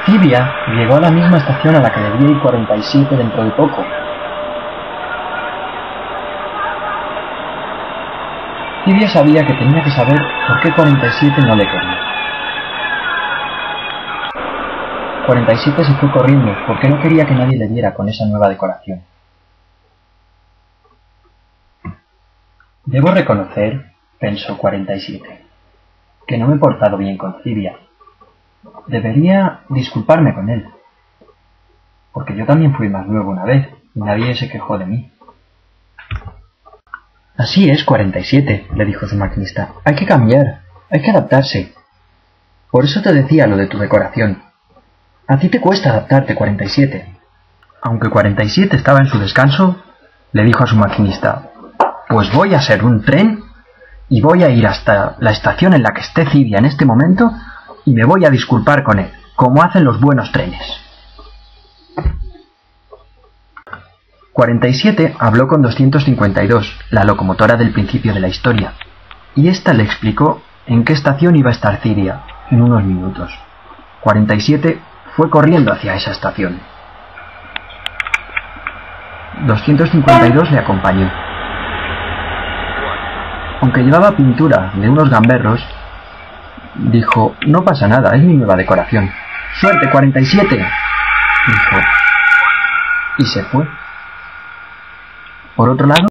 Cibia llegó a la misma estación a la que debía ir 47 dentro de poco. Cibia sabía que tenía que saber por qué 47 no le quería. 47 se fue corriendo porque no quería que nadie le viera con esa nueva decoración. Debo reconocer, pensó 47, que no me he portado bien con Cibia. Debería disculparme con él, porque yo también fui más nuevo una vez y nadie se quejó de mí. Así es, 47, le dijo su maquinista. Hay que cambiar, hay que adaptarse. Por eso te decía lo de tu decoración. A ti te cuesta adaptarte, 47. Aunque 47 estaba en su descanso, le dijo a su maquinista: pues voy a ser un tren y voy a ir hasta la estación en la que esté Cibia en este momento y me voy a disculpar con él, como hacen los buenos trenes. 47 habló con 252, la locomotora del principio de la historia, y ésta le explicó en qué estación iba a estar Cibia en unos minutos. 47 fue corriendo hacia esa estación. 252 le acompañó. Aunque llevaba pintura de unos gamberros, dijo: no pasa nada, es mi nueva decoración. ¡Suerte, 47! dijo, y se fue. Por otro lado,